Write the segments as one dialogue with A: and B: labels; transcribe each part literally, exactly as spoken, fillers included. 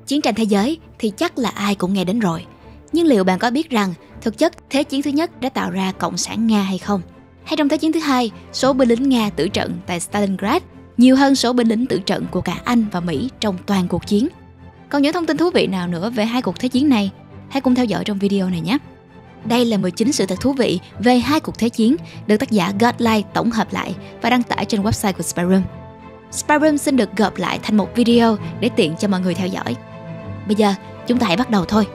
A: Chiến tranh thế giới thì chắc là ai cũng nghe đến rồi. Nhưng liệu bạn có biết rằng thực chất Thế chiến thứ nhất đã tạo ra Cộng sản Nga hay không? Hay trong Thế chiến thứ hai, số binh lính Nga tử trận tại Stalingrad nhiều hơn số binh lính tử trận của cả Anh và Mỹ trong toàn cuộc chiến? Còn những thông tin thú vị nào nữa về hai cuộc thế chiến này? Hãy cùng theo dõi trong video này nhé! Đây là mười chín sự thật thú vị về hai cuộc thế chiến được tác giả Godlight tổng hợp lại và đăng tải trên website của Spyroom. Spyroom xin được gộp lại thành một video để tiện cho mọi người theo dõi. Bây giờ, chúng ta hãy bắt đầu thôi!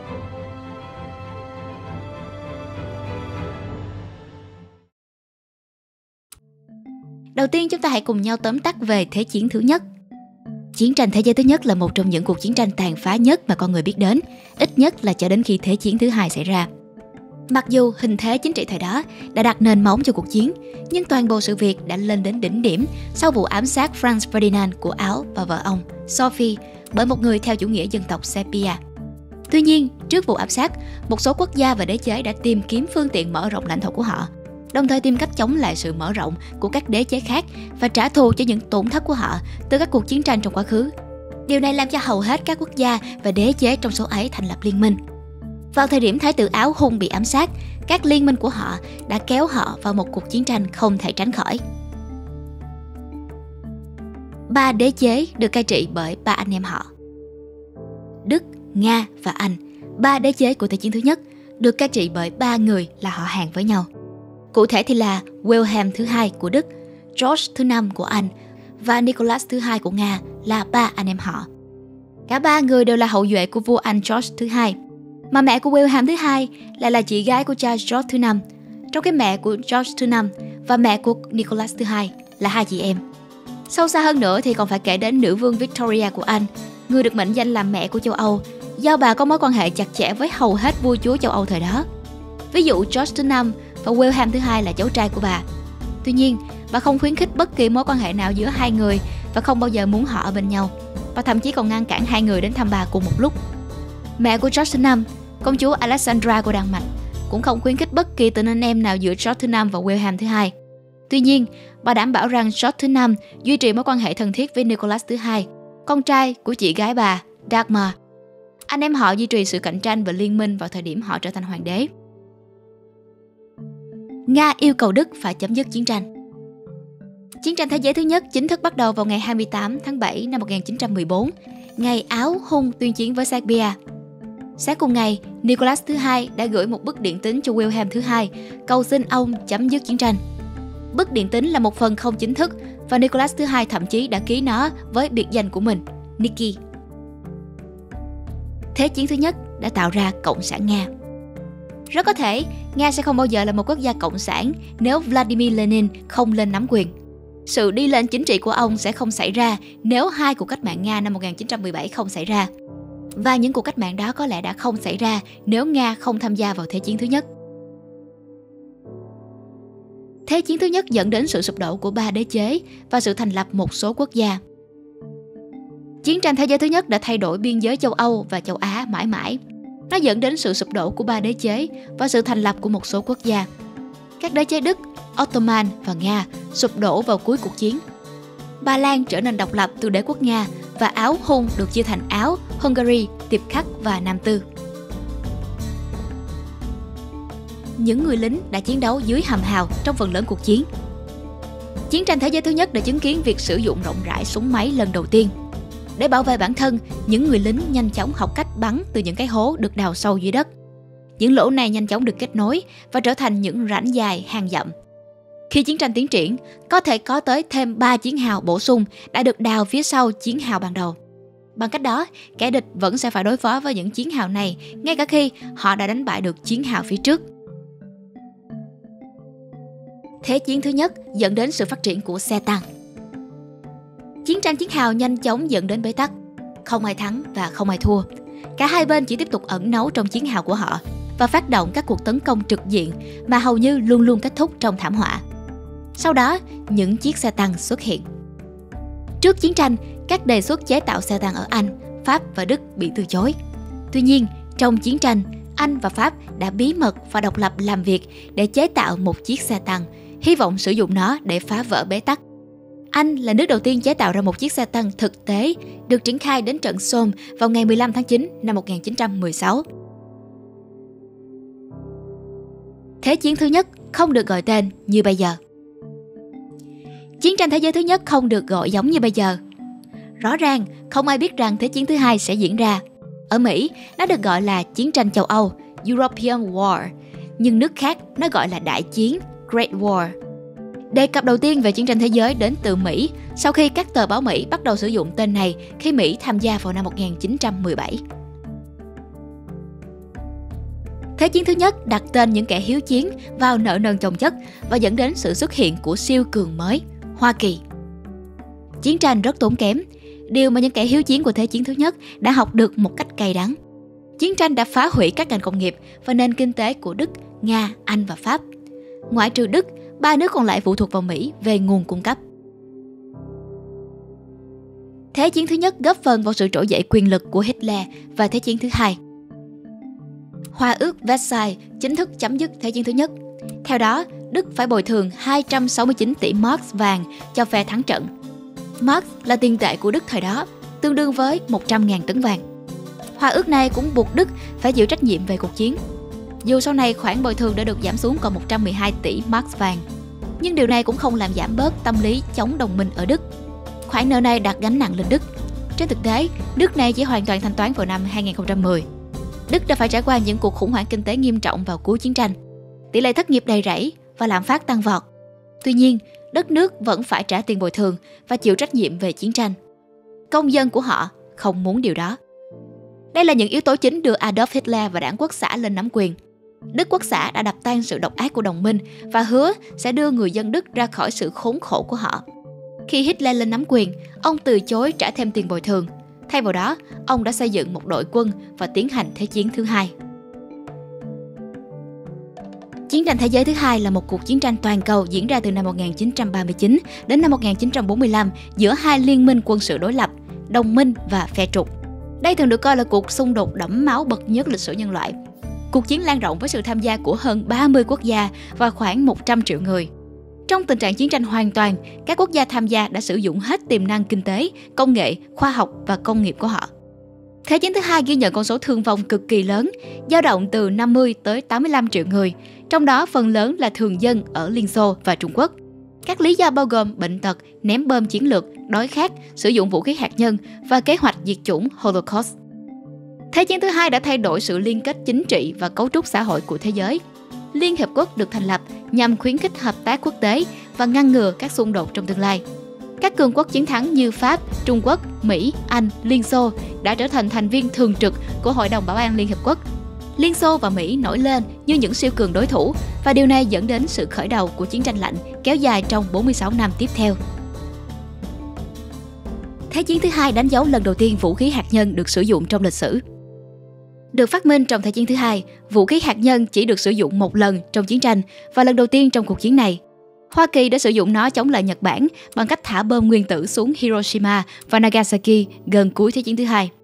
A: Đầu tiên chúng ta hãy cùng nhau tóm tắt về Thế chiến thứ nhất. Chiến tranh thế giới thứ nhất là một trong những cuộc chiến tranh tàn phá nhất mà con người biết đến, ít nhất là cho đến khi Thế chiến thứ hai xảy ra. Mặc dù hình thế chính trị thời đó đã đặt nền móng cho cuộc chiến, nhưng toàn bộ sự việc đã lên đến đỉnh điểm sau vụ ám sát Franz Ferdinand của Áo và vợ ông, Sophie, bởi một người theo chủ nghĩa dân tộc Serbia. Tuy nhiên, trước vụ ám sát, một số quốc gia và đế chế đã tìm kiếm phương tiện mở rộng lãnh thổ của họ, đồng thời tìm cách chống lại sự mở rộng của các đế chế khác và trả thù cho những tổn thất của họ từ các cuộc chiến tranh trong quá khứ. Điều này làm cho hầu hết các quốc gia và đế chế trong số ấy thành lập liên minh. Vào thời điểm Thái tử Áo Hung bị ám sát, các liên minh của họ đã kéo họ vào một cuộc chiến tranh không thể tránh khỏi. Ba đế chế được cai trị bởi ba anh em họ: Đức, Nga và Anh. Ba đế chế của Thế chiến thứ nhất được cai trị bởi ba người là họ hàng với nhau. Cụ thể thì là Wilhelm thứ hai của Đức, George thứ năm của Anh và Nicholas thứ hai của Nga là ba anh em họ. Cả ba người đều là hậu duệ của vua Anh George thứ hai, mà mẹ của Wilhelm thứ hai lại là chị gái của cha George thứ năm, trong cái mẹ của George thứ năm và mẹ của Nicholas thứ hai là hai chị em. Sâu xa hơn nữa thì còn phải kể đến nữ vương Victoria của Anh, người được mệnh danh là mẹ của châu Âu, do bà có mối quan hệ chặt chẽ với hầu hết vua chúa châu Âu thời đó. Ví dụ George thứ năm và Wilhelm thứ hai là cháu trai của bà. Tuy nhiên, bà không khuyến khích bất kỳ mối quan hệ nào giữa hai người và không bao giờ muốn họ ở bên nhau, và thậm chí còn ngăn cản hai người đến thăm bà cùng một lúc. Mẹ của George thứ năm, công chúa Alexandra của Đan Mạch, cũng không khuyến khích bất kỳ tình anh em nào giữa George thứ năm và Wilhelm thứ hai. Tuy nhiên, bà đảm bảo rằng George thứ năm duy trì mối quan hệ thân thiết với Nicholas thứ hai, con trai của chị gái bà, Dagmar. Anh em họ duy trì sự cạnh tranh và liên minh vào thời điểm họ trở thành hoàng đế. Nga yêu cầu Đức phải chấm dứt chiến tranh. Chiến tranh thế giới thứ nhất chính thức bắt đầu vào ngày hai mươi tám tháng bảy năm một nghìn chín trăm mười bốn, ngày Áo Hung tuyên chiến với Serbia. Sáng cùng ngày, Nicholas thứ hai đã gửi một bức điện tín cho Wilhelm thứ hai, cầu xin ông chấm dứt chiến tranh. Bức điện tín là một phần không chính thức và Nicholas thứ hai thậm chí đã ký nó với biệt danh của mình, Nicky. Thế chiến thứ nhất đã tạo ra Cộng sản Nga. Rất có thể, Nga sẽ không bao giờ là một quốc gia cộng sản nếu Vladimir Lenin không lên nắm quyền. Sự đi lên chính trị của ông sẽ không xảy ra nếu hai cuộc cách mạng Nga năm một nghìn chín trăm mười bảy không xảy ra. Và những cuộc cách mạng đó có lẽ đã không xảy ra nếu Nga không tham gia vào Thế chiến thứ nhất. Thế chiến thứ nhất dẫn đến sự sụp đổ của ba đế chế và sự thành lập một số quốc gia. Chiến tranh thế giới thứ nhất đã thay đổi biên giới châu Âu và châu Á mãi mãi. Nó dẫn đến sự sụp đổ của ba đế chế và sự thành lập của một số quốc gia. Các đế chế Đức, Ottoman và Nga sụp đổ vào cuối cuộc chiến. Ba Lan trở nên độc lập từ đế quốc Nga và Áo Hung được chia thành Áo, Hungary, Tiệp Khắc và Nam Tư. Những người lính đã chiến đấu dưới hầm hào trong phần lớn cuộc chiến. Chiến tranh thế giới thứ nhất đã chứng kiến việc sử dụng rộng rãi súng máy lần đầu tiên. Để bảo vệ bản thân, những người lính nhanh chóng học cách bắn từ những cái hố được đào sâu dưới đất. Những lỗ này nhanh chóng được kết nối và trở thành những rãnh dài hàng dặm. Khi chiến tranh tiến triển, có thể có tới thêm ba chiến hào bổ sung đã được đào phía sau chiến hào ban đầu. Bằng cách đó, kẻ địch vẫn sẽ phải đối phó với những chiến hào này ngay cả khi họ đã đánh bại được chiến hào phía trước. Thế chiến thứ nhất dẫn đến sự phát triển của xe tăng. Chiến tranh chiến hào nhanh chóng dẫn đến bế tắc. Không ai thắng và không ai thua. Cả hai bên chỉ tiếp tục ẩn náu trong chiến hào của họ và phát động các cuộc tấn công trực diện mà hầu như luôn luôn kết thúc trong thảm họa. Sau đó, những chiếc xe tăng xuất hiện. Trước chiến tranh, các đề xuất chế tạo xe tăng ở Anh, Pháp và Đức bị từ chối. Tuy nhiên, trong chiến tranh, Anh và Pháp đã bí mật và độc lập làm việc để chế tạo một chiếc xe tăng, hy vọng sử dụng nó để phá vỡ bế tắc. Anh là nước đầu tiên chế tạo ra một chiếc xe tăng thực tế, được triển khai đến trận Somme vào ngày mười lăm tháng chín năm một nghìn chín trăm mười sáu. Thế chiến thứ nhất không được gọi tên như bây giờ. Chiến tranh thế giới thứ nhất không được gọi giống như bây giờ. Rõ ràng, không ai biết rằng Thế chiến thứ hai sẽ diễn ra. Ở Mỹ, nó được gọi là Chiến tranh châu Âu, European War, nhưng nước khác nó gọi là Đại chiến, Great War. Đề cập đầu tiên về chiến tranh thế giới đến từ Mỹ sau khi các tờ báo Mỹ bắt đầu sử dụng tên này khi Mỹ tham gia vào năm một nghìn chín trăm mười bảy. Thế chiến thứ nhất đặt tên những kẻ hiếu chiến vào nợ nần chồng chất và dẫn đến sự xuất hiện của siêu cường mới, Hoa Kỳ. Chiến tranh rất tốn kém, điều mà những kẻ hiếu chiến của Thế chiến thứ nhất đã học được một cách cay đắng. Chiến tranh đã phá hủy các ngành công nghiệp và nền kinh tế của Đức, Nga, Anh và Pháp. Ngoại trừ Đức, ba nước còn lại phụ thuộc vào Mỹ về nguồn cung cấp. Thế chiến thứ nhất góp phần vào sự trỗi dậy quyền lực của Hitler và Thế chiến thứ hai. Hòa ước Versailles chính thức chấm dứt Thế chiến thứ nhất. Theo đó, Đức phải bồi thường hai trăm sáu mươi chín tỷ mark vàng cho phe thắng trận. Mark là tiền tệ của Đức thời đó, tương đương với một trăm nghìn tấn vàng. Hòa ước này cũng buộc Đức phải chịu trách nhiệm về cuộc chiến. Dù sau này khoản bồi thường đã được giảm xuống còn một trăm mười hai tỷ mark vàng, nhưng điều này cũng không làm giảm bớt tâm lý chống đồng minh ở Đức. Khoản nợ này đặt gánh nặng lên Đức. Trên thực tế, nước này chỉ hoàn toàn thanh toán vào năm hai nghìn không trăm mười. Đức đã phải trải qua những cuộc khủng hoảng kinh tế nghiêm trọng vào cuối chiến tranh. Tỷ lệ thất nghiệp đầy rẫy và lạm phát tăng vọt. Tuy nhiên, đất nước vẫn phải trả tiền bồi thường và chịu trách nhiệm về chiến tranh. Công dân của họ không muốn điều đó. Đây là những yếu tố chính đưa Adolf Hitler và đảng Quốc xã lên nắm quyền. Đức Quốc xã đã đập tan sự độc ác của đồng minh và hứa sẽ đưa người dân Đức ra khỏi sự khốn khổ của họ. Khi Hitler lên nắm quyền, ông từ chối trả thêm tiền bồi thường. Thay vào đó, ông đã xây dựng một đội quân và tiến hành Thế chiến thứ hai. Chiến tranh thế giới thứ hai là một cuộc chiến tranh toàn cầu diễn ra từ năm một nghìn chín trăm ba mươi chín đến năm một nghìn chín trăm bốn mươi lăm giữa hai liên minh quân sự đối lập, đồng minh và phe trục. Đây thường được coi là cuộc xung đột đẫm máu bậc nhất lịch sử nhân loại. Cuộc chiến lan rộng với sự tham gia của hơn ba mươi quốc gia và khoảng một trăm triệu người. Trong tình trạng chiến tranh hoàn toàn, các quốc gia tham gia đã sử dụng hết tiềm năng kinh tế, công nghệ, khoa học và công nghiệp của họ. Thế chiến thứ hai ghi nhận con số thương vong cực kỳ lớn, dao động từ năm mươi tới tám mươi lăm triệu người, trong đó phần lớn là thường dân ở Liên Xô và Trung Quốc. Các lý do bao gồm bệnh tật, ném bom chiến lược, đói khát, sử dụng vũ khí hạt nhân và kế hoạch diệt chủng Holocaust. Thế chiến thứ hai đã thay đổi sự liên kết chính trị và cấu trúc xã hội của thế giới. Liên Hiệp Quốc được thành lập nhằm khuyến khích hợp tác quốc tế và ngăn ngừa các xung đột trong tương lai. Các cường quốc chiến thắng như Pháp, Trung Quốc, Mỹ, Anh, Liên Xô đã trở thành thành viên thường trực của Hội đồng Bảo an Liên Hiệp Quốc. Liên Xô và Mỹ nổi lên như những siêu cường đối thủ và điều này dẫn đến sự khởi đầu của chiến tranh lạnh kéo dài trong bốn mươi sáu năm tiếp theo. Thế chiến thứ hai đánh dấu lần đầu tiên vũ khí hạt nhân được sử dụng trong lịch sử. Được phát minh trong Thế chiến thứ hai, vũ khí hạt nhân chỉ được sử dụng một lần trong chiến tranh và lần đầu tiên trong cuộc chiến này. Hoa Kỳ đã sử dụng nó chống lại Nhật Bản bằng cách thả bom nguyên tử xuống Hiroshima và Nagasaki gần cuối Thế chiến thứ hai.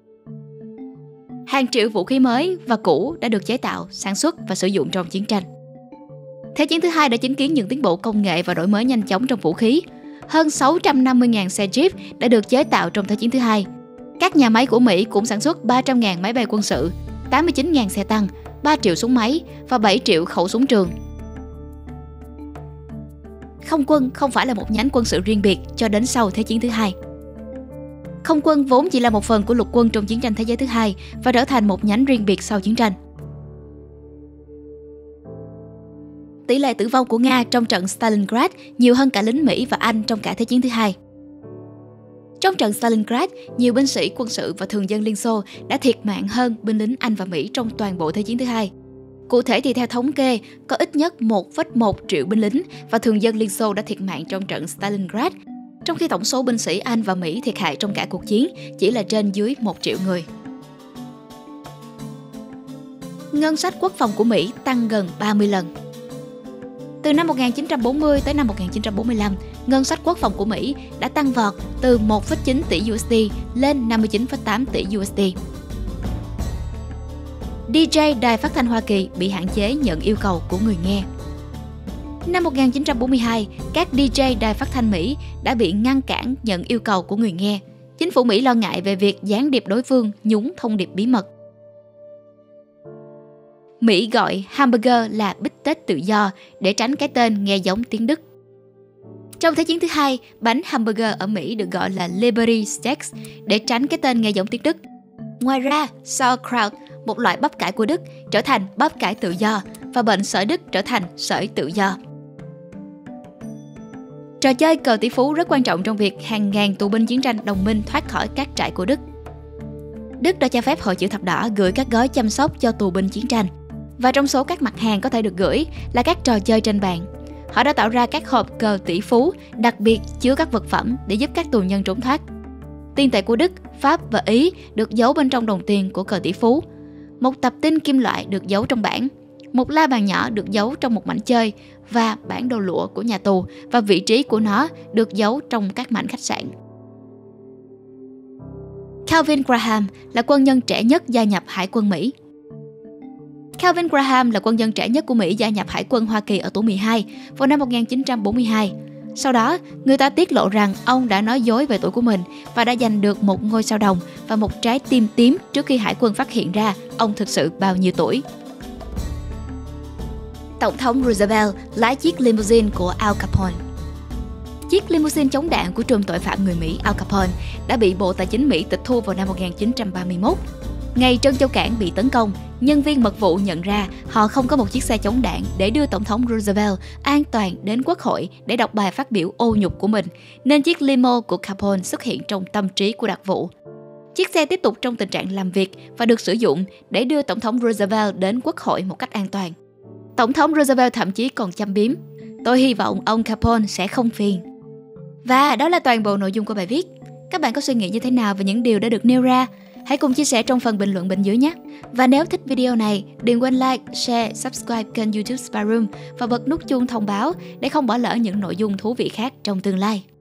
A: Hàng triệu vũ khí mới và cũ đã được chế tạo, sản xuất và sử dụng trong chiến tranh. Thế chiến thứ hai đã chứng kiến những tiến bộ công nghệ và đổi mới nhanh chóng trong vũ khí. Hơn sáu trăm năm mươi nghìn xe Jeep đã được chế tạo trong Thế chiến thứ hai. Các nhà máy của Mỹ cũng sản xuất ba trăm nghìn máy bay quân sự, tám mươi chín nghìn xe tăng, ba triệu súng máy và bảy triệu khẩu súng trường. Không quân không phải là một nhánh quân sự riêng biệt cho đến sau Thế chiến thứ hai. Không quân vốn chỉ là một phần của lục quân trong chiến tranh thế giới thứ hai và trở thành một nhánh riêng biệt sau chiến tranh. Tỷ lệ tử vong của Nga trong trận Stalingrad nhiều hơn cả lính Mỹ và Anh trong cả Thế chiến thứ hai. Trong trận Stalingrad, nhiều binh sĩ quân sự và thường dân Liên Xô đã thiệt mạng hơn binh lính Anh và Mỹ trong toàn bộ Thế chiến thứ hai. Cụ thể thì theo thống kê, có ít nhất một phẩy một triệu binh lính và thường dân Liên Xô đã thiệt mạng trong trận Stalingrad, trong khi tổng số binh sĩ Anh và Mỹ thiệt hại trong cả cuộc chiến chỉ là trên dưới một triệu người. Ngân sách quốc phòng của Mỹ tăng gần ba mươi lần. Từ năm một nghìn chín trăm bốn mươi tới năm một nghìn chín trăm bốn mươi lăm, ngân sách quốc phòng của Mỹ đã tăng vọt từ một phẩy chín tỷ đô la lên năm mươi chín phẩy tám tỷ đô la. đê gi Đài Phát thanh Hoa Kỳ bị hạn chế nhận yêu cầu của người nghe. Năm một nghìn chín trăm bốn mươi hai, các đê gi đài phát thanh Mỹ đã bị ngăn cản nhận yêu cầu của người nghe. Chính phủ Mỹ lo ngại về việc gián điệp đối phương nhúng thông điệp bí mật. Mỹ gọi hamburger là bít tết tự do để tránh cái tên nghe giống tiếng Đức. Trong Thế chiến thứ hai, bánh hamburger ở Mỹ được gọi là Liberty Steaks để tránh cái tên nghe giống tiếng Đức. Ngoài ra, sauerkraut, một loại bắp cải của Đức, trở thành bắp cải tự do và bệnh sởi Đức trở thành sởi tự do. Trò chơi cờ tỷ phú rất quan trọng trong việc hàng ngàn tù binh chiến tranh đồng minh thoát khỏi các trại của Đức. Đức đã cho phép Hội Chữ Thập Đỏ gửi các gói chăm sóc cho tù binh chiến tranh. Và trong số các mặt hàng có thể được gửi là các trò chơi trên bàn. Họ đã tạo ra các hộp cờ tỷ phú đặc biệt chứa các vật phẩm để giúp các tù nhân trốn thoát. Tiền tệ của Đức, Pháp và Ý được giấu bên trong đồng tiền của cờ tỷ phú. Một tập tin kim loại được giấu trong bảng. Một la bàn nhỏ được giấu trong một mảnh chơi và bản đồ lụa của nhà tù và vị trí của nó được giấu trong các mảnh khách sạn. Calvin Graham là quân nhân trẻ nhất gia nhập Hải quân Mỹ. Calvin Graham là quân nhân trẻ nhất của Mỹ gia nhập Hải quân Hoa Kỳ ở tuổi mười hai vào năm một nghìn chín trăm bốn mươi hai. Sau đó, người ta tiết lộ rằng ông đã nói dối về tuổi của mình và đã giành được một ngôi sao đồng và một trái tim tím trước khi Hải quân phát hiện ra ông thực sự bao nhiêu tuổi. Tổng thống Roosevelt lái chiếc limousine của Al Capone. Chiếc limousine chống đạn của trùm tội phạm người Mỹ Al Capone đã bị Bộ Tài chính Mỹ tịch thu vào năm một nghìn chín trăm ba mươi mốt. Ngày Trân Châu Cảng bị tấn công, nhân viên mật vụ nhận ra họ không có một chiếc xe chống đạn để đưa Tổng thống Roosevelt an toàn đến Quốc hội để đọc bài phát biểu ô nhục của mình, nên chiếc limo của Capone xuất hiện trong tâm trí của đặc vụ. Chiếc xe tiếp tục trong tình trạng làm việc và được sử dụng để đưa Tổng thống Roosevelt đến Quốc hội một cách an toàn. Tổng thống Roosevelt thậm chí còn châm biếm: "Tôi hy vọng ông Capone sẽ không phiền." Và đó là toàn bộ nội dung của bài viết. Các bạn có suy nghĩ như thế nào về những điều đã được nêu ra? Hãy cùng chia sẻ trong phần bình luận bên dưới nhé. Và nếu thích video này, đừng quên like, share, subscribe kênh YouTube Spy Room và bật nút chuông thông báo để không bỏ lỡ những nội dung thú vị khác trong tương lai.